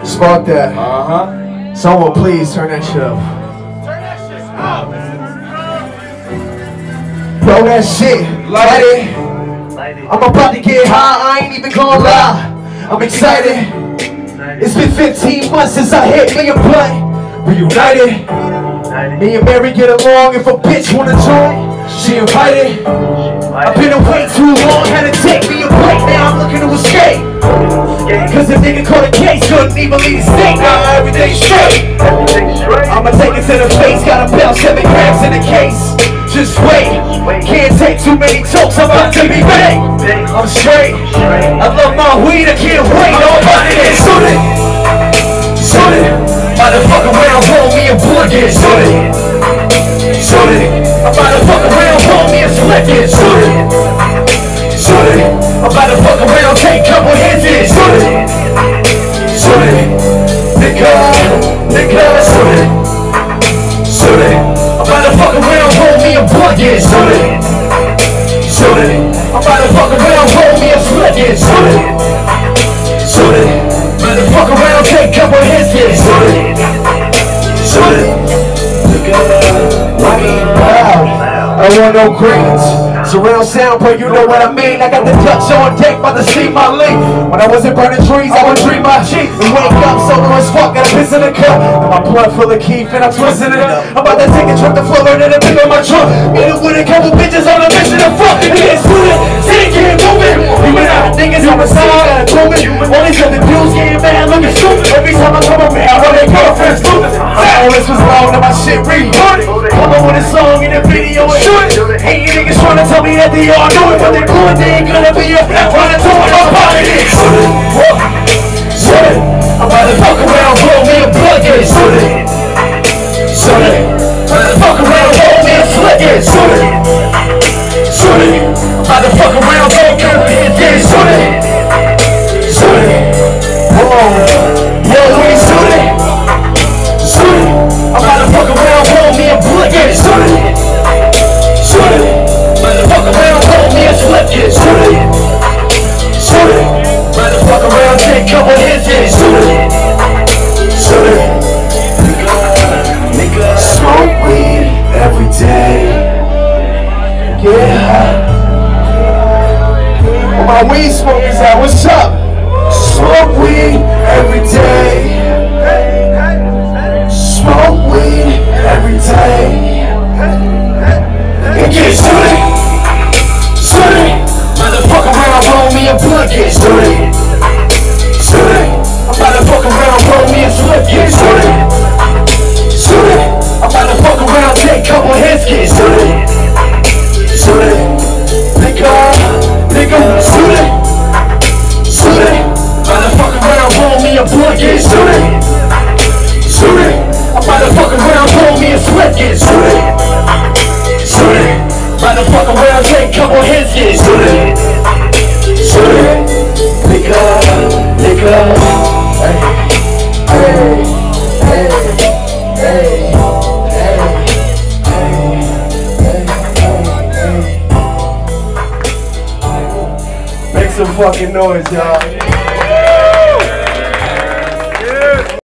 Spark that. Someone please turn that shit up. Blow that shit. Light it. I'm about to get high, I ain't even gonna lie. I'm excited. It's been 15 months since I hit me a blunt. Reunited. Me and Mary get along. If a bitch wanna join, she invited. I've been away too long, had to take me a break. Now I'm looking to escape. Cause the nigga caught a case, couldn't even leave the state. Now everything's straight. I'ma take it to the face, got a bell, 7 grams in the case. Just wait, can't take too many tokes, I'm about to be big. I'm straight, I love my weed, I can't wait. Nobody get Zooted. Zooted, motherfucker around, roll me a blunt, get Zooted. Zooted, I'm about to fuck around, roll me a select, get Zooted. Zooted, I'm about to fuck around, take a couple hits, get Zooted. Zooted, nigga, Zooted. Zooted, I'm about to fuck around, roll me a blunt, get Zooted. Zooted, I'm about to fuck around, roll me a split, get Zooted. Zooted, about to fuck around, take a couple hits, get Zooted. Zooted, nigga, I ain't proud, I want no greens. Surround sound, but you know what I mean. I got the Dutch on deck, about to see my lean. When I wasn't burning trees, I would dream my cheek. And wake up solo as fuck, got a piss in the cup. And my blood full of keef, and I'm twisting it up. I'm about to take a trip to Florida and pick up my trunk. Meet up with a couple bitches on a mission to fuck. And get Zooted, take it, moving. Humanauts, niggas on the side, got a moving. All these other dudes getting mad, looking stupid. Every time I come around, I want their girlfriends stupid. My this was long, and my shit recorded. Come on with a song in the video and shoot it. Hey, you niggas trying to tell me that they all do it, but they're cool, they ain't gonna be a running to it, I'm part of this. Zooted, I'm about to fuck around, roll me a blunt, get Zooted. Zooted, I'm about to fuck around, roll me a slit, get Zooted. Zooted, I'm about to fuck around, roll me a hit, get Zooted. Zooted, yo, we Zooted. Zooted, I'm about to fuck around, roll me a blunt, get Zooted. Zooted, motherfucker around, roll me a slip, get Zooted. Zooted, motherfucker around, take a couple hits, get Zooted. Zooted, nigga, smoke weed every day. Yeah. Where my weed smokers at? What's up? Smoke weed every day. Smoke weed every day. Get Zooted. Zooted, motherfucker around, roll me a blunt, get Zooted. Zooted, I'm about to fuck around, roll me a slip, get Zooted. Zooted, I'm about to fuck around, take a couple hits, get Zooted. Zooted, nigga, Zooted. Zooted, I'm about to fuck around, roll me a blunt, get Zooted. Zooted, I'm about to fuck around, roll me a slip, get Zooted. Zooted, motherfucker around, take a couple hits, get Zooted. Zooted, nigga, hey, hey, hey, hey. Make some fucking noise, y'all.